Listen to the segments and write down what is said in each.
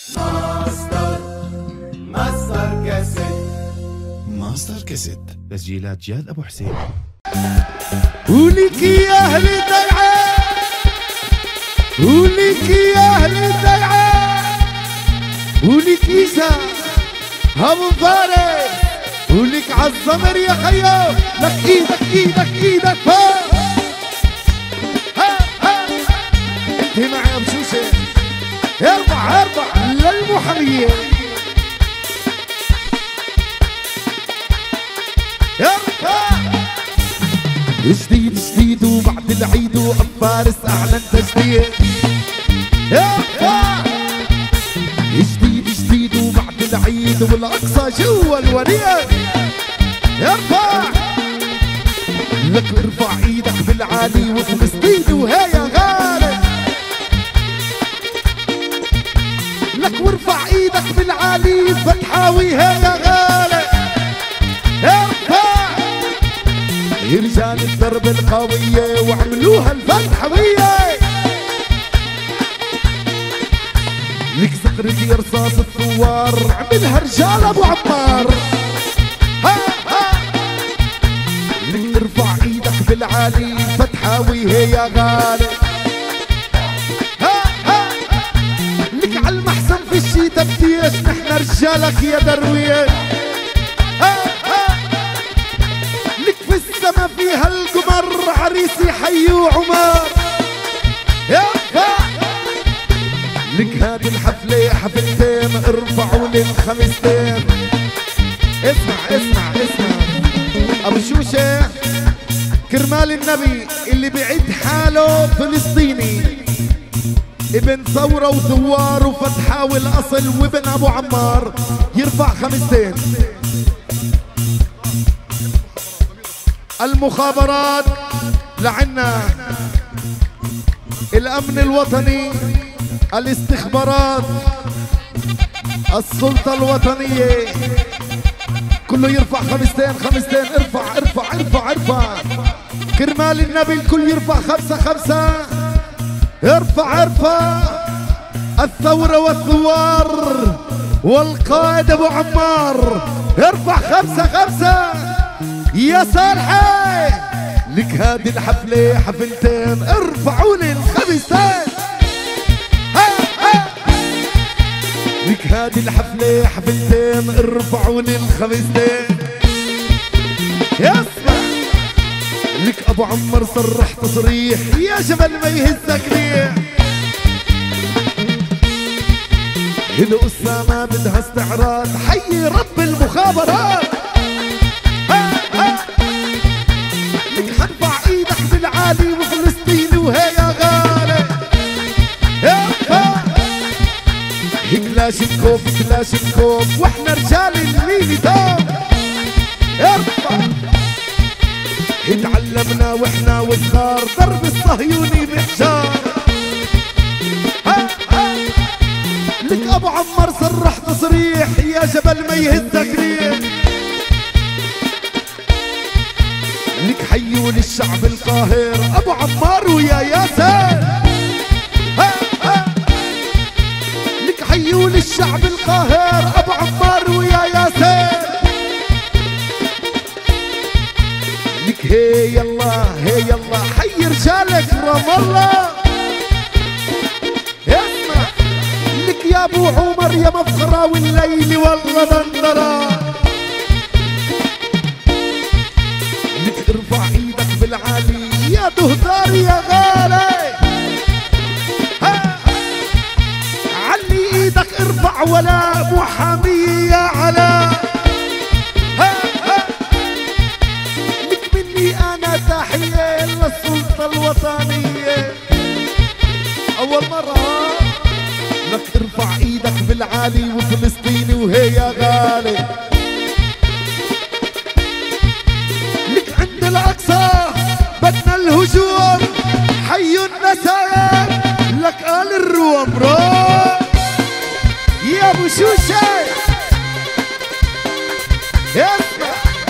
ماستر كاسيت تسجيلات جاد ابو حسين. ولك يا اهل الدلعه، ولك يا اهل الدلعه، ولك يسا ابو فارس، ولك عالزمر يا خيو، لك ايدك ايدك ايدك فوق. انت معي يا بشوشه، ارفع ارفع للمحاميه، ارفع. جديد جديد وبعد العيد وفارس اعلن تجديد، ارفع. جديد جديد وبعد العيد والاقصى جوا الوليد، ارفع. لك ارفع ايدك بالعالي وفلسطين وهي يا غالي، لك وارفع ايدك بالعالي فتحاوي هي يا غالي، ارفع. يا رجال الدرب القوية وعملوها الفتحوية، لك زقرك يا رصاص الثوار عملها رجال ابو عمار، ها ها. لك ارفع ايدك بالعالي فتحاوي هي يا غالي، ها ها. لك عالمحسن في الشيتا بديش نحن رجالك يا درويش، ها ها. لك في السما فيها القمر عريسي حي وعمر، ارفع. لك هذه الحفلة حفلتين ارفعوا للخمستين. اسمع اسمع اسمع ابو شوشة، كرمال النبي اللي بعد حاله فلسطيني، ابن ثورة وثوار وفتحاوي الاصل وابن ابو عمار، يرفع خمستين. المخابرات لعنا، الامن الوطني، الاستخبارات، السلطة الوطنية، كله يرفع خمستين خمستين. ارفع ارفع ارفع ارفع كرمال النبي، الكل يرفع خمسة خمسة. ارفع ارفع. الثورة والثوار والقائد ابو عمار، ارفع خمسة خمسة يا صالحي. لك هذه الحفلة حفلتين ارفعوا لي الخمستين، لك هذه الحفلة حفلتين ارفعوا لي الخمستين. يسمع لك ابو عمر صرح تصريح يا جبل ما يهزك ريح، الأسامة بدها استعراض حي رب المخابرات، لك حرفع ايدك بالعالي وفلسطين وهي يا غالي، كلاشنكوف كلاشنكوف واحنا رجال الميليتون، ارفع. اتعلمنا واحنا وصغار ضرب الصهيوني بحجار، لك ابو عمر صرح تصريح يا جبل ما يهزك ريح، لك حيوا للشعب القاهر ابو عمار ويا ياسر، حيوا للشعب القاهر ابو عمار ويا ياسر. لك هي يلا هي يلا حي رجالك رام الله، اسمع. لك يا ابو عمر يا مفخرة والليل والله دندرة، لك ارفع ايدك بالعالي يا دهدار يا غالي، ايدك ارفع ولا محامية يا علاء، لك مني انا تحية للسلطة الوطنية. اول مرة لك ارفع ايدك بالعالي وفلسطيني وهي يا غالي، لك عند الاقصى بدنا الهجوم حي النساء، لك قال الروم روح يا ابو شوشة. اسمع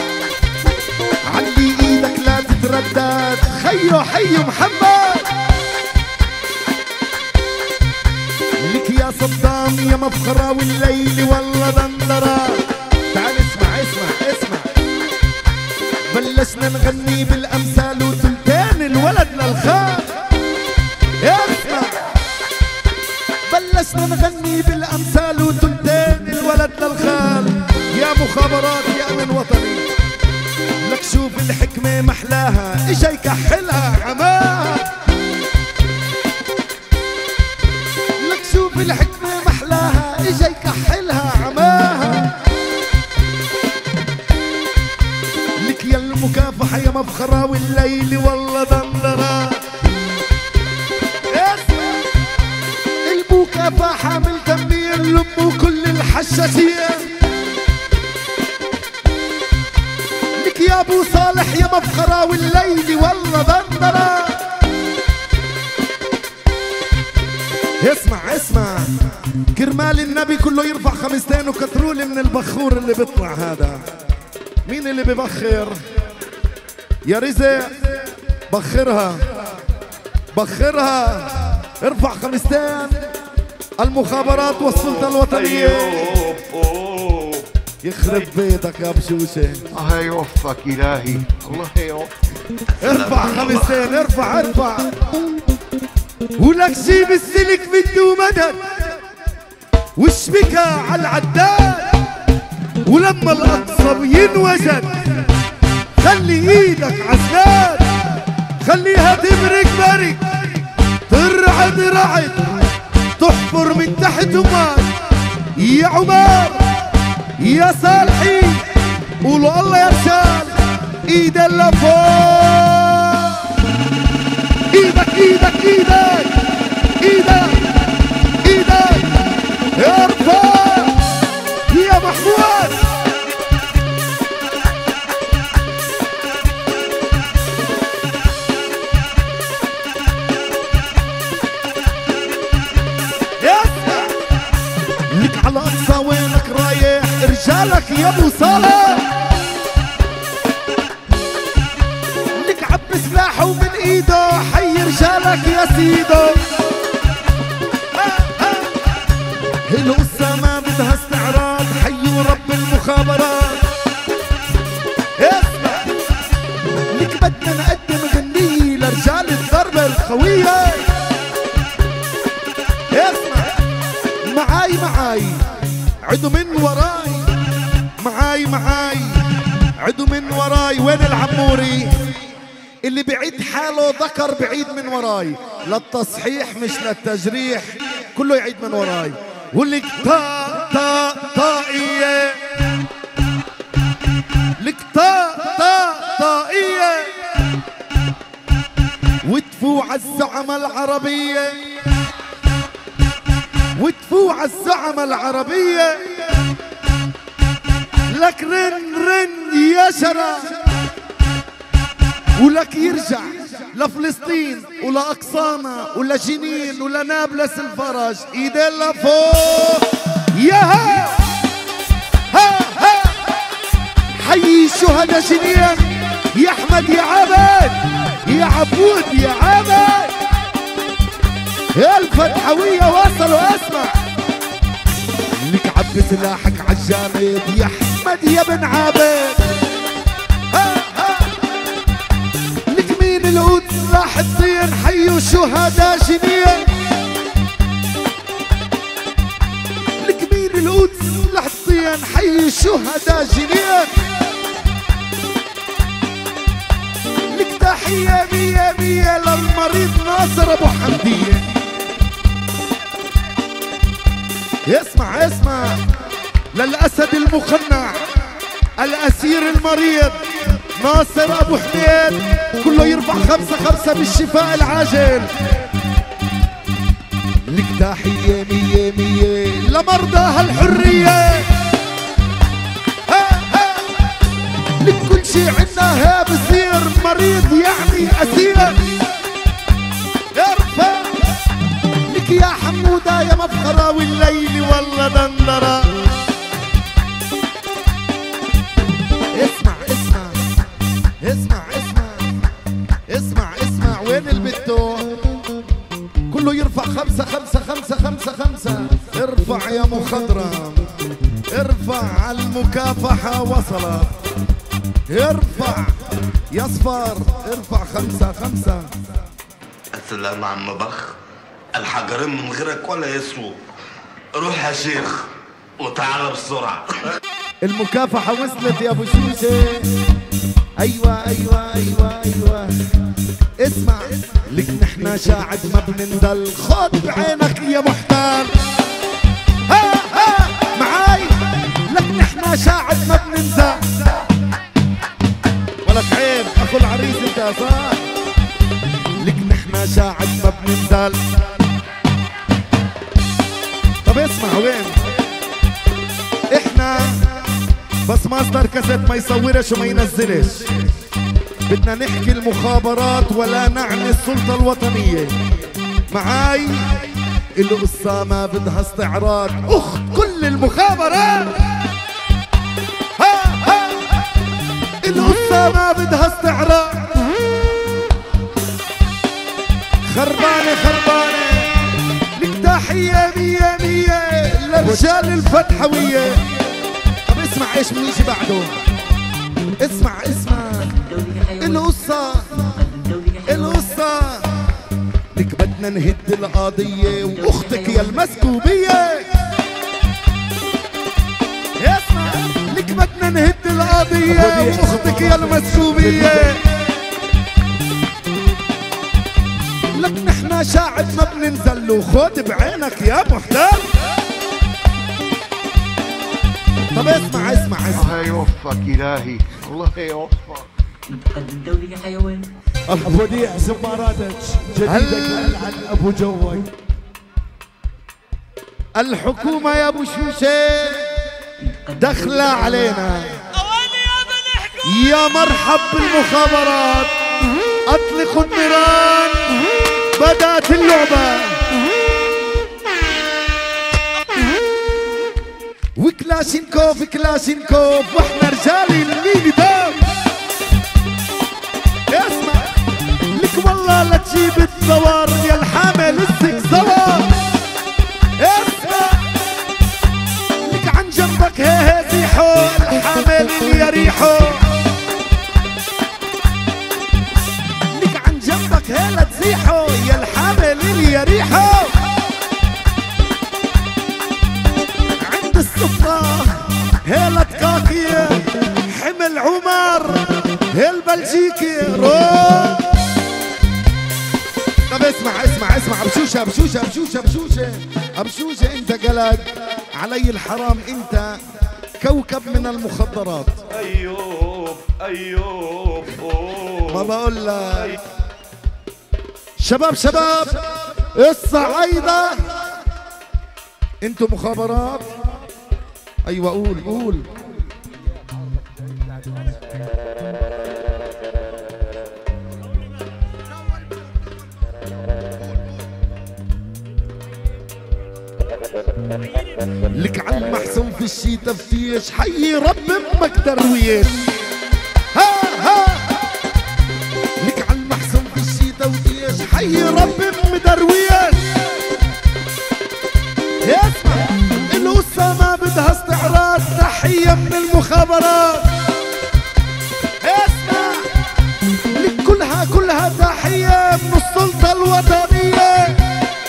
علي ايدك لا تتردد خيو حي محمد، لك يا صدام الزعام يا مفخرة والليل والله دندرة. تعال اسمع اسمع اسمع، بلشنا نغني بالامثال وثلثين الولد للخال. اسمع، بلشنا نغني بالامثال وثلثين الولد للخال. يا مخابرات يا امن وطني، لك شوف الحكمة محلاها اجا يكحلها عماها. لك شوف الحكمة محلاها اجا يكحلها عماها. لك يا المكافحة يا مفخرة والليل والله دندرة. المكافحة من تنبيه اللب وكل الحشاشية. لك يا ابو صالح يا مفخرة والليل والله دندرة. اسمع اسمع، كرمال النبي كله يرفع خمستين وكترولي من البخور اللي بيطلع هذا. مين اللي ببخر؟ يا رزق بخرها بخرها، ارفع خمستين. المخابرات والسلطة الوطنية. يخرب بيتك يا بشوشة. الله يوفقك إلهي، الله يوفقك. ارفع خمستين، ارفع ارفع. ولك جيب السلك بده مدد واشبكها على العداد، ولما الأقصى ينوجد خلي ايدك عسناد. خليها تبرك برك، ترعد رعد، تحفر من تحت ومال. يا عمر يا صالحي قولوا الله يا رجال. ايد اللي فوق، ايدك ايدك ايدك ايدك ايدك، ارفع يا محمود. لك على اقصى وينك رايح رجالك يا ابو صالح. لك عب سلاحه ومن ايده حي رجالك يا سيدو. القصة ما بدها استعراض، حيوا رب المخابرات. اسمع، لك بدنا نقدم غنية لرجال الضربة القوية. اسمع معاي معاي عدوا من وراي، معاي معاي عدوا من وراي. وين العموري اللي بعيد حاله ذكر بعيد من وراي، للتصحيح مش للتجريح، كله يعيد من وراي. ولك طا طا طائية، لك طا طا طائية، وتفو عالزعمة العربية، وتفو عالزعمة العربية. لك رن رن يا شرع، ولك يرجع لفلسطين ولأقصانا ولجنين ولنابلس الفرج. ايدين لفوق يا ها ها ها. حيي شهداء جنين يا احمد يا عبد يا عبود يا عبد. يا الفتحوية وصلوا. اسمع، لك عب سلاحك عالجامد يا احمد يا بن عابد. لك مين القدس راح تطير حيوا شهداء جنين. لك مين القدس راح تطير حيوا شهداء جنين. لك تحية مية مية للمريض ناصر ابو حمدية. اسمع اسمع، للأسد المقنع الأسير المريض ناصر أبو حميد، كله يرفع 5-5 بالشفاء العاجل. لك تحية مية مية لمرضاها الحرية. لك كل شي عنا ها بصير مريض يعني أسير. ارفع لك يا حمودة يا مفخرة والليل والله دندرة. اسمع اسمع اسمع اسمع اسمع اسمع، وين البتو؟ كله يرفع 5-5-5-5-5. ارفع ارفع يا مخضرم، ارفع المكافحة وصلت، ارفع يا صفار، ارفع 5-5. السلام عم بخ، الحجرين من غيرك ولا يسووا. روح يا شيخ وتعال بسرعة. المكافحة وصلت يا ابو شوشة. ايوه ايوه ايوه ايوه. اسمع لك نحنا شاعد ما بننزل، خد بعينك يا محتال. ها ها معاي، لك نحنا شاعد ما بننزل. ولك عيب اخو العريس انت صح. لك نحنا شاعد ما بننزل. طب اسمع وين احنا، بس ماستر كاسيت ما يصورش وما ينزلش. بدنا نحكي المخابرات ولا نعني السلطة الوطنية. معاي القصة ما بدها استعراض، اخت كل المخابرات. ها ها القصة ما بدها استعراض. خربانة خربانة. لك تحية 100 لرجال الفتحوية. طب اسمع ايش بنيجي بعده. اسمع القصة لك بدنا نهد القضية واختك يا المسكوبية. اسمع لك بدنا نهد القضية واختك يا المسكوبية. لك نحنا شاعد ما بننزل له، خد بعينك يا محتال. طب اسمع الله يوفقك إلهي، الله يوفقك. نتقدم دوري يا حيوان. وديع زماراتك جديدك عن ابو جوي. الحكومة يا ابو شوشة دخلة علينا. يا مرحب بالمخابرات، اطلقوا النيران، بدأت اللعبة. وكلاشينكوف كلاشينكوف واحنا رجال الليل دام. اسمع لك والله لا تجيب الزوار يا الحامل الزوار. اسمع لك عن جنبك هي زيحو الحامل يا ريحو. لك عن جنبك هي لا تزيحو يا الحامل يا ريحو. عند السفرة هي لا تكاكية حمل عمر البلجيكي روح. طب اسمع بشوشة انت قلق علي الحرام، انت كوكب من المخدرات. ايوب ما بقول لك شباب الصعايدة انتوا مخابرات. ايوه قول. لك عن محسن في الشي تفتيش، حي رب امك درويش. ها لك عن محسن في الشي تفتيش، حي رب ام درويش. اسمع القصة ما بدها استعراض، تحية من المخابرات. اسمع لك كلها تحية من السلطة الوطنية.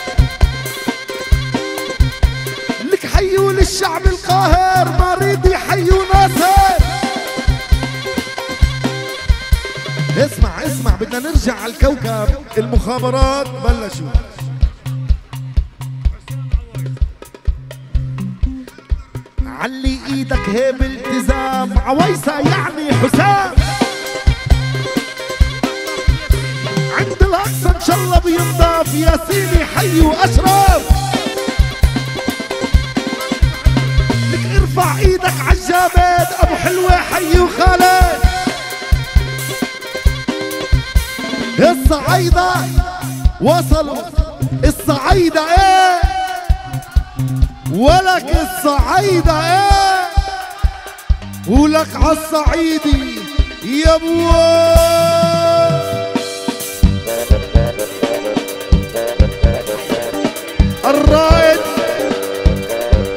لك حيوا للشعب القاهر، مريض يحيوا ناسه. اسمع بدنا نرجع على الكوكب. المخابرات بلشوا. علي ايدك هي بالتزام، عويسة يعني حسام. عند الاقصى ان شاء الله بينضاف، ياسيني حي واشرف. لك ارفع ايدك عالجابت، ابو حلوة حي وخالد. الصعايدة وصلوا، الصعايدة ايه ولك الصعايدة ايه، ولك عالصعيدي يا ابوي. الرائد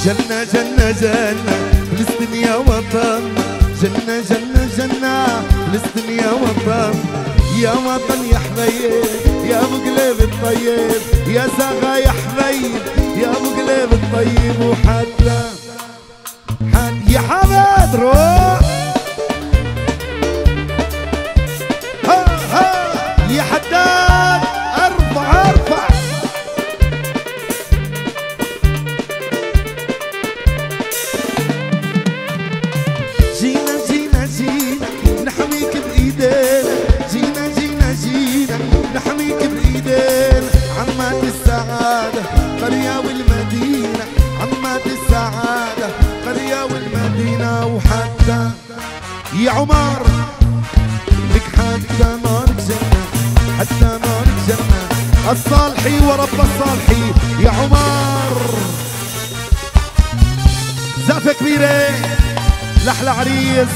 جنة جنة جنة فلسطين يا وطن، جنة جنة جنة فلسطين يا وطن، يا وطن يا حبيب يا ابو قلب الطيب، يا ساغا يا حبيب يا ابو قلب الطيب، وحتى يا حمد روح ها ها يا حداد ارفع ارفع. جينا جينا جينا نحميك بايدينا، جينا جينا جينا نحميك بايدينا، عمات السعادة قرية والمدينة، عمات السعادة قرية والمدينة، وحتى يا عمر لك حتى نارك جنة، حتى نارك جنة، الصالحي ورب الصالحي يا عمر. زقفة كبيرة لأحلى عريس